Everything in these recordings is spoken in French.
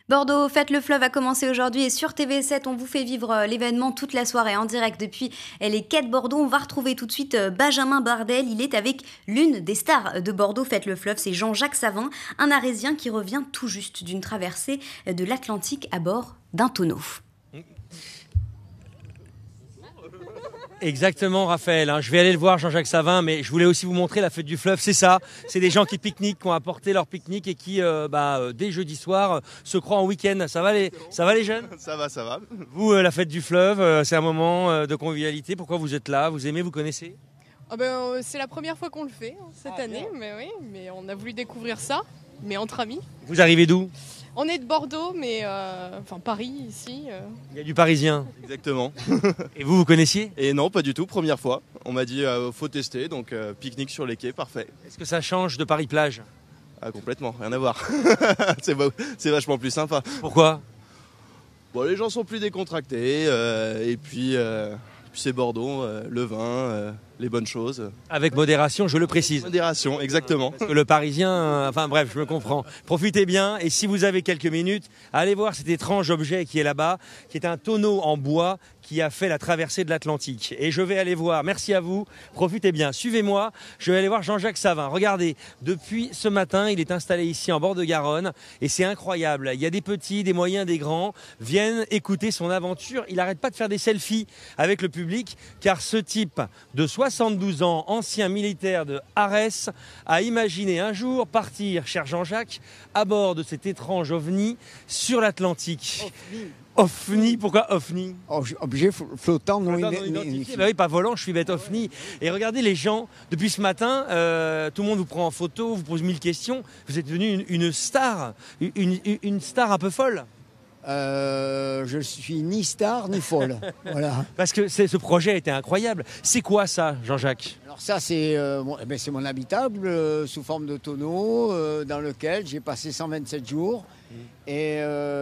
Bordeaux Fête le Fleuve a commencé aujourd'hui et sur TV7, on vous fait vivre l'événement toute la soirée en direct depuis les quais de Bordeaux. On va retrouver tout de suite Benjamin Bardel. Il est avec l'une des stars de Bordeaux Fête le Fleuve, c'est Jean-Jacques Savin, un Arésien qui revient tout juste d'une traversée de l'Atlantique à bord d'un tonneau. Exactement, Raphaël. Je vais aller le voir, Jean-Jacques Savin, mais je voulais aussi vous montrer la fête du fleuve. C'est ça. C'est des gens qui pique-niquent, qui ont apporté leur pique-nique et qui, dès jeudi soir, se croient en week-end. Ça va les jeunes? Ça va, ça va. Vous, la fête du fleuve, c'est un moment de convivialité. Pourquoi vous êtes là? Vous aimez, vous connaissez? C'est la première fois qu'on le fait cette année, mais on a voulu découvrir ça, mais entre amis. Vous arrivez d'où? On est de Bordeaux, mais Paris, ici. Il y a du Parisien. Exactement. Et vous connaissiez? Et non, pas du tout, première fois. On m'a dit faut tester, donc pique-nique sur les quais, parfait. Est-ce que ça change de Paris-Plage? Ah, complètement, rien à voir. C'est vachement plus sympa. Pourquoi? Bon, les gens sont plus décontractés, et puis c'est Bordeaux, le vin, les bonnes choses. Avec modération, je le précise. Modération, exactement. Parce que le Parisien, bref, je me comprends. Profitez bien et si vous avez quelques minutes, allez voir cet étrange objet qui est là-bas, qui est un tonneau en bois qui a fait la traversée de l'Atlantique. Et je vais aller voir, merci à vous, profitez bien, suivez-moi, je vais aller voir Jean-Jacques Savin. Regardez, depuis ce matin, il est installé ici en bord de Garonne et c'est incroyable. Il y a des petits, des moyens, des grands, viennent écouter son aventure. Il n'arrête pas de faire des selfies avec le public car ce type de 72 ans, ancien militaire de Arès, a imaginé un jour partir, cher Jean-Jacques, à bord de cet étrange ovni sur l'Atlantique. OVNI, pourquoi OVNI? Objet flottant non identifié. Oui, pas volant, je suis bête, OVNI. Et regardez les gens, depuis ce matin, tout le monde vous prend en photo, vous pose 1000 questions. Vous êtes devenu une star, une star un peu folle. Je suis ni star ni folle. Voilà. Parce que ce projet était incroyable. C'est quoi ça, Jean-Jacques? Alors ça, c'est mon habitable sous forme de tonneau dans lequel j'ai passé 127 jours et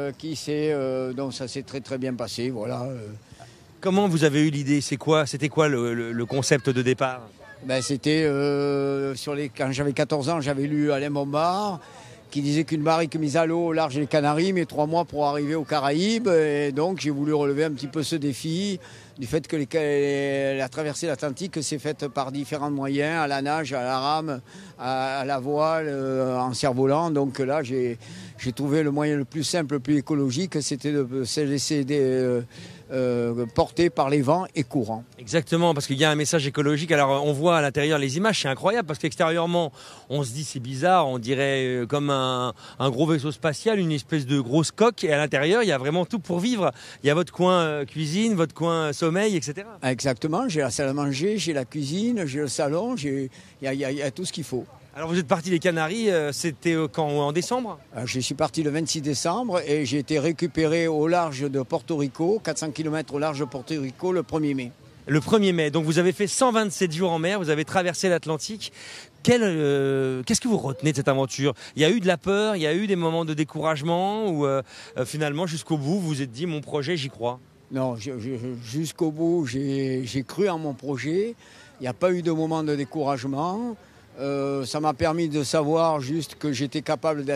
donc ça s'est très très bien passé. Voilà. Comment vous avez eu l'idée? C'était quoi le concept de départ? C'était quand j'avais 14 ans, j'avais lu Alain Bombard qui disait qu'une barrique mise à l'eau au large des Canaries met 3 mois pour arriver aux Caraïbes. Et donc j'ai voulu relever un petit peu ce défi du fait que la traversée de l'Atlantique s'est faite par différents moyens, à la nage, à la rame, à la voile, en cerf-volant. Donc là j'ai trouvé le moyen le plus simple, le plus écologique, c'était de se laisser porter par les vents et courants. Exactement, parce qu'il y a un message écologique. Alors on voit à l'intérieur les images, c'est incroyable parce qu'extérieurement on se dit c'est bizarre, on dirait comme un gros vaisseau spatial, une espèce de grosse coque, et à l'intérieur il y a vraiment tout pour vivre. Il y a votre coin cuisine, votre coin sommeil, etc. Exactement, j'ai la salle à manger, j'ai la cuisine, j'ai le salon, il y a tout ce qu'il faut. Alors vous êtes parti des Canaries, c'était quand, en décembre? Je suis parti le 26 décembre et j'ai été récupéré au large de Porto Rico, 400 km au large de Porto Rico, le 1er mai. Le 1er mai, donc vous avez fait 127 jours en mer, vous avez traversé l'Atlantique. Qu'est-ce que vous retenez de cette aventure? Il y a eu de la peur, il y a eu des moments de découragement ou finalement jusqu'au bout vous vous êtes dit mon projet j'y crois? Non, jusqu'au bout j'ai cru en mon projet, il n'y a pas eu de moment de découragement. Ça m'a permis de savoir juste que j'étais capable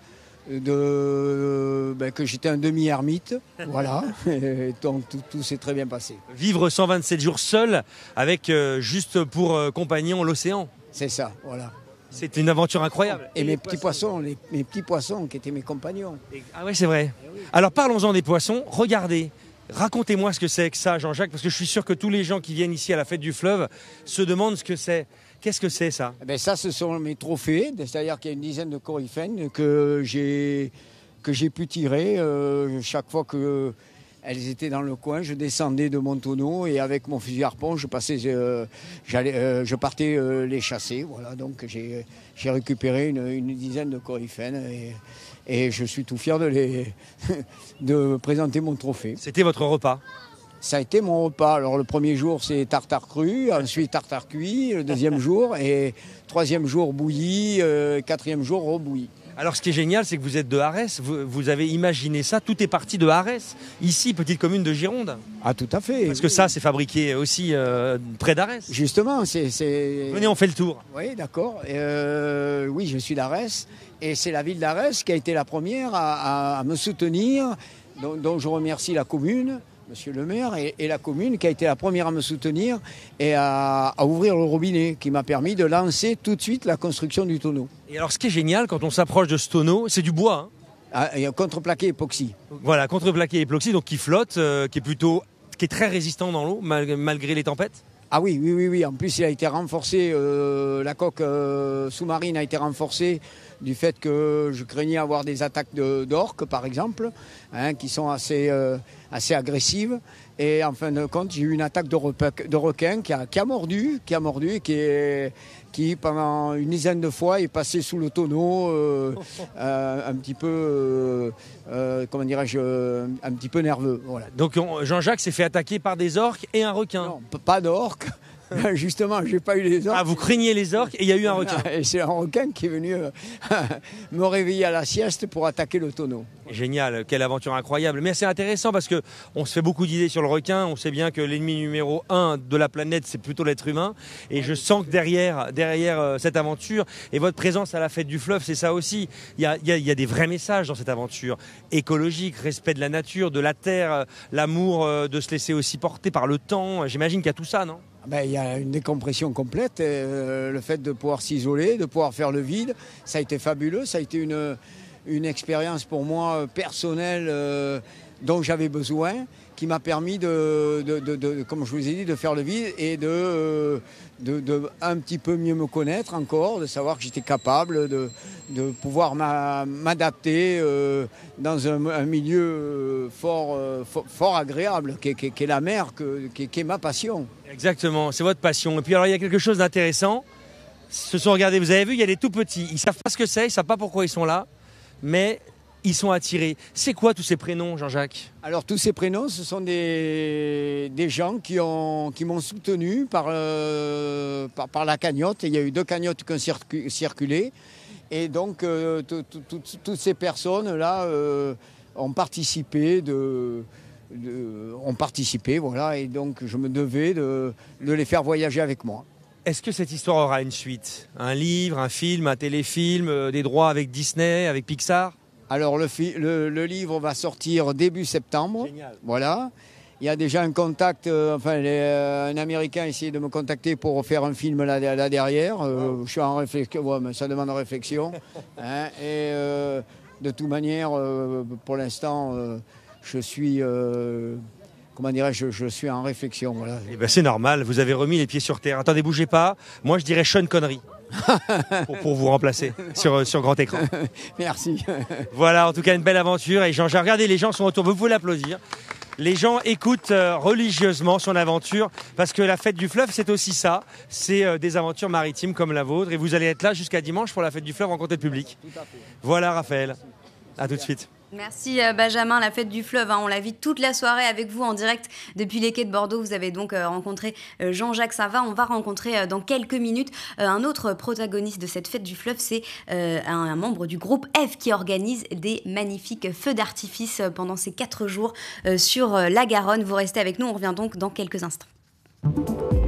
que j'étais un demi-ermite, voilà, et donc tout s'est très bien passé. Vivre 127 jours seul avec juste pour compagnon l'océan. C'est ça, voilà. C'est une aventure incroyable. Et mes petits poissons qui étaient mes compagnons. Ah ouais, c'est vrai. Alors parlons-en des poissons, regardez. Racontez-moi ce que c'est que ça, Jean-Jacques, parce que je suis sûr que tous les gens qui viennent ici à la fête du fleuve se demandent ce que c'est. Qu'est-ce que c'est ça? Ça, ce sont mes trophées, c'est-à-dire qu'il y a une dizaine de coryphènes que j'ai pu tirer chaque fois qu'elles étaient dans le coin. Je descendais de mon tonneau et avec mon fusil harpon, je partais les chasser. Voilà, donc j'ai récupéré une dizaine de coryphènes et je suis tout fier de présenter mon trophée. C'était votre repas? Ça a été mon repas. Alors le premier jour c'est tartare cru, ensuite tartare cuit, le deuxième jour et troisième jour bouilli, quatrième jour rebouilli. Alors ce qui est génial, c'est que vous êtes de Arès, vous avez imaginé ça, tout est parti de Arès, ici, petite commune de Gironde. Ah, tout à fait. Parce que ça, c'est fabriqué aussi près d'Arès. Justement, c'est... Venez, on fait le tour. Oui, d'accord. Oui, je suis d'Arès. Et c'est la ville d'Arès qui a été la première à me soutenir, dont je remercie la commune, monsieur le maire, et la commune qui a été la première à me soutenir et à ouvrir le robinet, qui m'a permis de lancer tout de suite la construction du tonneau. Et alors ce qui est génial, quand on s'approche de ce tonneau, c'est du bois. Et un contreplaqué époxy. Voilà, contreplaqué époxy, donc qui flotte, qui est très résistant dans l'eau, malgré les tempêtes. Ah oui. En plus, il a été renforcé, la coque sous-marine a été renforcée du fait que je craignais avoir des attaques d'orques, par exemple, qui sont assez agressives. Et en fin de compte, j'ai eu une attaque de requin qui a mordu et qui, pendant une dizaine de fois, est passé sous le tonneau, un petit peu, comment dirais-je, un petit peu nerveux. Voilà. Donc Jean-Jacques s'est fait attaquer par des orques et un requin. Non, pas d'orques. Justement, j'ai pas eu les orques. Ah, vous craigniez les orques et il y a eu un requin. Et c'est un requin qui est venu me réveiller à la sieste pour attaquer le tonneau. Génial, quelle aventure incroyable. Mais c'est intéressant parce qu'on se fait beaucoup d'idées sur le requin. On sait bien que l'ennemi numéro 1 de la planète, c'est plutôt l'être humain. Et je sens que derrière cette aventure et votre présence à la fête du fleuve, c'est ça aussi. Il y a des vrais messages dans cette aventure. Écologique, respect de la nature, de la terre, l'amour de se laisser aussi porter par le temps. J'imagine qu'il y a tout ça, non ? Il y a une décompression complète, le fait de pouvoir s'isoler, de pouvoir faire le vide, ça a été fabuleux, ça a été une expérience pour moi personnelle dont j'avais besoin, qui m'a permis comme je vous ai dit, de faire le vide et de un petit peu mieux me connaître encore, de savoir que j'étais capable de pouvoir m'adapter dans un milieu fort agréable, qui est la mer, qui est ma passion. Exactement, c'est votre passion. Et puis alors il y a quelque chose d'intéressant. Regardez, vous avez vu, il y a des tout petits. Ils ne savent pas ce que c'est, ils ne savent pas pourquoi ils sont là, mais ils sont attirés. C'est quoi tous ces prénoms, Jean-Jacques ? Alors tous ces prénoms, ce sont des gens qui m'ont soutenu par la cagnotte. Il y a eu 2 cagnottes qui ont circulé. Et donc toutes ces personnes-là ont participé voilà, et donc je me devais de les faire voyager avec moi. Est-ce que cette histoire aura une suite ? Un livre, un film, un téléfilm, des droits avec Disney, avec Pixar ? Alors le livre va sortir début septembre. Génial. Voilà. Il y a déjà un contact, un Américain a essayé de me contacter pour faire un film là derrière. Je suis en réflexion, mais ça demande réflexion. Et de toute manière, pour l'instant, je suis en réflexion. Voilà. Eh ben c'est normal, vous avez remis les pieds sur terre. Attendez, bougez pas. Moi, je dirais Sean Connery pour vous remplacer sur grand écran. Merci. Voilà, en tout cas, une belle aventure. Et Jean-Jacques, regardez, les gens sont autour. Vous pouvez l'applaudir. Les gens écoutent religieusement son aventure parce que la fête du fleuve, c'est aussi ça. C'est des aventures maritimes comme la vôtre. Et vous allez être là jusqu'à dimanche pour la fête du fleuve, rencontrer le public. Tout à fait. Voilà, Raphaël. À tout de suite. Merci Benjamin, la fête du fleuve, on la vit toute la soirée avec vous en direct depuis les quais de Bordeaux. Vous avez donc rencontré Jean-Jacques Savin. On va rencontrer dans quelques minutes un autre protagoniste de cette fête du fleuve, c'est un membre du groupe F qui organise des magnifiques feux d'artifice pendant ces 4 jours sur la Garonne. Vous restez avec nous, on revient donc dans quelques instants.